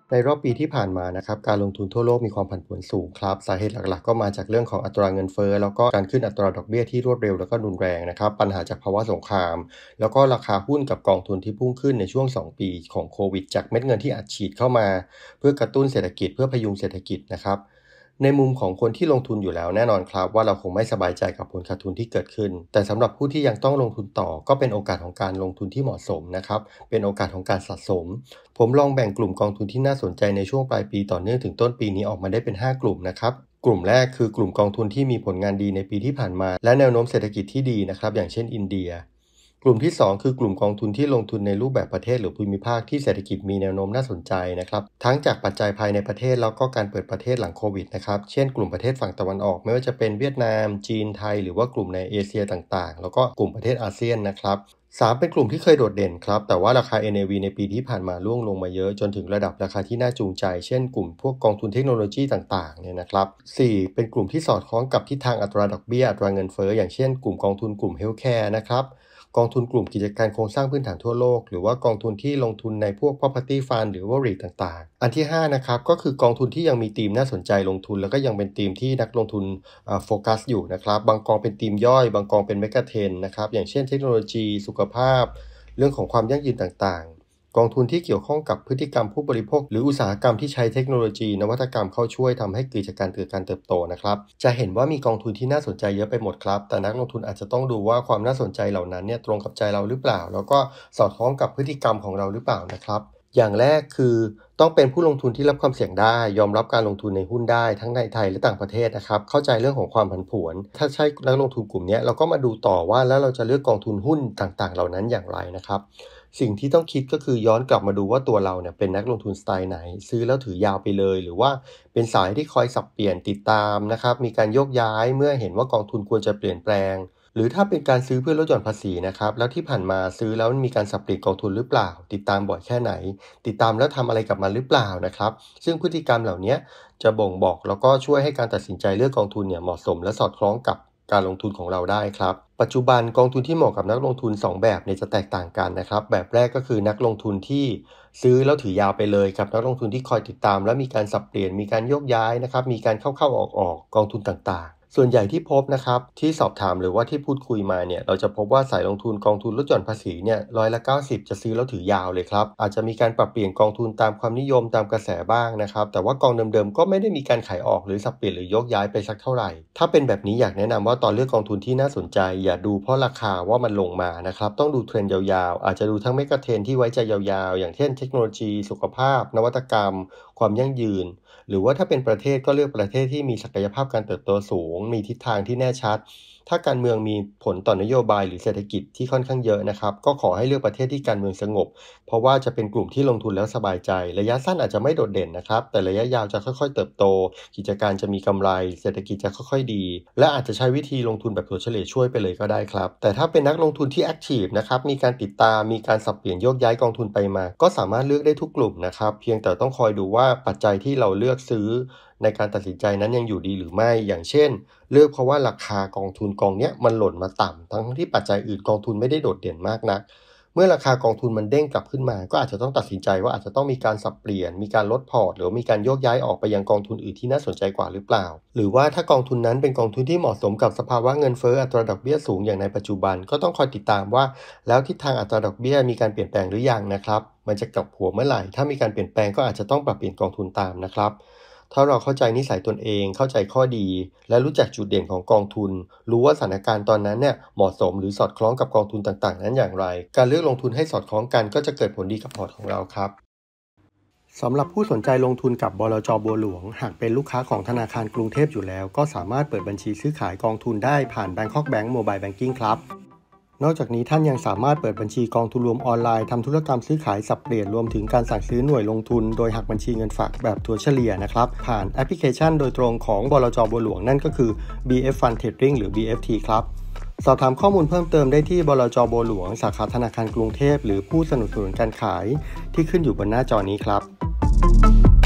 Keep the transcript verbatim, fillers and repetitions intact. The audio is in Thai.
ในรอบปีที่ผ่านมานะครับการลงทุนทั่วโลกมีความผันผวนสูงครับสาเหตุหลักๆก็มาจากเรื่องของอัตราเงินเฟ้อแล้วก็การขึ้นอัตราดอกเบี้ยที่รวดเร็วแล้วก็รุนแรงนะครับปัญหาจากภาวะสงครามแล้วก็ราคาหุ้นกับกองทุนที่พุ่งขึ้นในช่วงสองปีของโควิดจากเม็ดเงินที่อัดฉีดเข้ามาเพื่อกระตุ้นเศรษฐกิจเพื่อพยุงเศรษฐกิจนะครับในมุมของคนที่ลงทุนอยู่แล้วแน่นอนครับว่าเราคงไม่สบายใจกับผลขาดทุนที่เกิดขึ้นแต่สำหรับผู้ที่ยังต้องลงทุนต่อก็เป็นโอกาสของการลงทุนที่เหมาะสมนะครับเป็นโอกาสของการสะสม ผมลองแบ่งกลุ่มกองทุนที่น่าสนใจในช่วงปลายปีต่อเนื่องถึงต้นปีนี้ออกมาได้เป็นห้ากลุ่มนะครับกลุ่มแรกคือกลุ่มกองทุนที่มีผลงานดีในปีที่ผ่านมาและแนวโน้มเศรษฐกิจที่ดีนะครับอย่างเช่นอินเดียกลุ่มที่สองคือกลุ่มกองทุนที่ลงทุนในรูปแบบประเทศหรือภูมิภาคที่เศรษฐกิจมีแนวโน้มน่าสนใจนะครับทั้งจากปัจจัยภายในประเทศแล้วก็การเปิดประเทศหลังโควิดนะครับเช่นกลุ่มประเทศฝั่งตะวันออกไม่ว่าจะเป็นเวียดนามจีนไทยหรือว่ากลุ่มในเอเชียต่างๆแล้วก็กลุ่มประเทศอาเซียนนะครับ สามเป็นกลุ่มที่เคยโดดเด่นครับแต่ว่าราคา เอ็น เอ วี ในปีที่ผ่านมาร่วงลงมาเยอะจนถึงระดับราคาที่น่าจูงใจเช่นกลุ่มพวกกองทุนเทคโนโลยีต่างๆเนี่ยนะครับสี่เป็นกลุ่มที่สอดคล้องกับทิศทางอัตราดอกเบี้ยอัตราเงินเฟ้ออย่างเช่นกลุ่มกองทุนกลุ่มเฮลท์แคร์นะครับกองทุนกลุ่มกิจการโครงสร้างพื้นฐานทั่วโลกหรือว่ากองทุนที่ลงทุนในพวก property fund หรือว่า รีท ต่างๆอันที่ห้านะครับก็คือกองทุนที่ยังมีธีมน่าสนใจลงทุนแล้วก็ยังเป็นธีมที่นักลงทุนโฟกัสอยู่นะครับบางกองเป็นธีมย่อยบางกองเป็นเมกะเทรนด์นะครับอย่างเช่นเทคโนโลยีสุขภาพ เรื่องของความยั่งยืนต่างๆกองทุนที่เกี่ยวข้องกับพฤติกรรมผู้บริโภคหรืออุตสาหกรรมที่ใช้เทคโนโลยีนวัตกรรมเข้าช่วยทำให้กิจการเกิดการเติบโตนะครับจะเห็นว่ามีกองทุนที่น่าสนใจเยอะไปหมดครับแต่นักลงทุนอาจจะต้องดูว่าความน่าสนใจเหล่านั้นเนี่ยตรงกับใจเราหรือเปล่าแล้วก็สอดคล้องกับพฤติกรรมของเราหรือเปล่านะครับอย่างแรกคือต้องเป็นผู้ลงทุนที่รับความเสี่ยงได้ยอมรับการลงทุนในหุ้นได้ทั้งในไทยและต่างประเทศนะครับเข้าใจเรื่องของความผันผวนถ้าใช่นักลงทุนกลุ่มนี้เราก็มาดูต่อว่าแล้วเราจะเลือกกองทุนหุ้นต่างๆเหล่านั้นอย่างไรนะครับสิ่งที่ต้องคิดก็คือย้อนกลับมาดูว่าตัวเราเนี่ยเป็นนักลงทุนสไตล์ไหนซื้อแล้วถือยาวไปเลยหรือว่าเป็นสายที่คอยสับเปลี่ยนติดตามนะครับมีการโยกย้ายเมื่อเห็นว่ากองทุนควรจะเปลี่ยนแปลงหรือถ้าเป็นการซื้อเพื่อลดหย่อนภาษีนะครับแล้วที่ผ่านมาซื้อแล้วมีการสับเปลี่ยนกองทุนหรือเปล่าติดตามบ่อยแค่ไหนติดตามแล้วทำอะไรกับมันหรือเปล่านะครับซึ่งพฤติกรรมเหล่านี้จะบ่งบอกแล้วก็ช่วยให้การตัดสินใจเลือกกองทุนเนี่ยเหมาะสมและสอดคล้องกับการลงทุนของเราได้ครับปัจจุบันกองทุนที่เหมาะกับนักลงทุนสองแบบเนี่ยจะแตกต่างกันนะครับแบบแรกก็คือนักลงทุนที่ซื้อแล้วถือยาวไปเลยครับนักลงทุนที่คอยติดตามและมีการสับเปลี่ยนมีการโยกย้ายนะครับมีการเข้าๆออกๆกองทุนต่างๆส่วนใหญ่ที่พบนะครับที่สอบถามหรือว่าที่พูดคุยมาเนี่ยเราจะพบว่าสายลงทุนกองทุนลดหย่อนภาษีเนี่ยร้อยละเก้าสิบจะซื้อแล้วถือยาวเลยครับอาจจะมีการปรับเปลี่ยนกองทุนตามความนิยมตามกระแสบ้างนะครับแต่ว่ากองเดิมๆก็ไม่ได้มีการขายออกหรือสับเปลี่ยนหรือโยกย้ายไปสักเท่าไหร่ถ้าเป็นแบบนี้อยากแนะนำว่าตอนเลือกกองทุนที่น่าสนใจอย่าดูเพราะราคาว่ามันลงมานะครับต้องดูเทรนด์ยาวๆอาจจะดูทั้งเมกะเทรนด์ที่ไว้ใจยาวๆอย่างเช่นเทคโนโลยีสุขภาพนวัตกรรมความยั่งยืนหรือว่าถ้าเป็นประเทศก็เลือกประเทศที่มีศักยภาพการเติบโตสูงมีทิศทางที่แน่ชัดถ้าการเมืองมีผลต่อนโยบายหรือเศรษฐกิจที่ค่อนข้างเยอะนะครับก็ขอให้เลือกประเทศที่การเมืองสงบเพราะว่าจะเป็นกลุ่มที่ลงทุนแล้วสบายใจระยะสั้นอาจจะไม่โดดเด่นนะครับแต่ระยะยาวจะค่อยๆเติบโตกิจการจะมีกำไรเศรษฐกิจจะค่อยๆดีและอาจจะใช้วิธีลงทุนแบบถัวเฉลี่ยช่วยไปเลยก็ได้ครับแต่ถ้าเป็นนักลงทุนที่แอคทีฟนะครับมีการติดตามมีการสับเปลี่ยนโยกย้ายกองทุนไปมาก็สามารถเลือกได้ทุกกลุ่มนะครับเพียงแต่ต้องคอยดูว่าปัจจัยที่เราเลือกซื้อในการตัดสินใจนั้นยังอยู่ดีหรือไม่อย่างเช่นเลือกเพราะว่าราคากองทุนกองนี้มันหล่นมาต่ำทั้งที่ปัจจัยอื่นกองทุนไม่ได้โดดเด่นมากนักเมื่อราคากองทุนมันเด้งกลับขึ้นมาก็อาจจะต้องตัดสินใจว่าอาจจะต้องมีการสับเปลี่ยนมีการลดพอร์ตหรือมีการโยกย้ายออกไปยังกองทุนอื่นที่น่าสนใจกว่าหรือเปล่าหรือว่าถ้ากองทุนนั้นเป็นกองทุนที่เหมาะสมกับสภาวะเงินเฟ้ออัตราดอกเบี้ยสูงอย่างในปัจจุบันก็ต้องคอยติดตามว่าแล้วทิศทางอัตราดอกเบี้ยมีการเปลี่ยนแปลงหรือยังนะครับมันจะกลับหัวเมื่อไหร่ถ้ามีการเปลี่ยนแปลงก็อาจจะต้องปรับเปลี่ยนกองทุนตามนะครับถ้าเราเข้าใจนิสัยตนเองเข้าใจข้อดีและรู้จักจุดเด่นของกองทุนรู้ว่าสถานการณ์ตอนนั้นเนี่ยเหมาะสมหรือสอดคล้องกับกองทุนต่างๆนั้นอย่างไรการเลือกลงทุนให้สอดคล้องกันก็จะเกิดผลดีกับพอร์ตของเราครับสำหรับผู้สนใจลงทุนกับบลจ.บัวหลวงหากเป็นลูกค้าของธนาคารกรุงเทพอยู่แล้วก็สามารถเปิดบัญชีซื้อขายกองทุนได้ผ่าน Bangkok Bank Mobile Banking ครับนอกจากนี้ท่านยังสามารถเปิดบัญชีกองทุนรวมออนไลน์ทำธุรกรรมซื้อขายสับเปลี่ยนรวมถึงการสั่งซื้อหน่วยลงทุนโดยหักบัญชีเงินฝากแบบถัวเฉลี่ยนะครับผ่านแอปพลิเคชันโดยตรงของบลจ.บัวหลวงนั่นก็คือ บี เอฟ Fund Trading หรือ บี เอฟ ที ครับสอบถามข้อมูลเพิ่มเติมได้ที่บลจ.บัวหลวงสาขาธนาคารกรุงเทพหรือผู้สนับสนุนการขายที่ขึ้นอยู่บนหน้าจอนี้ครับ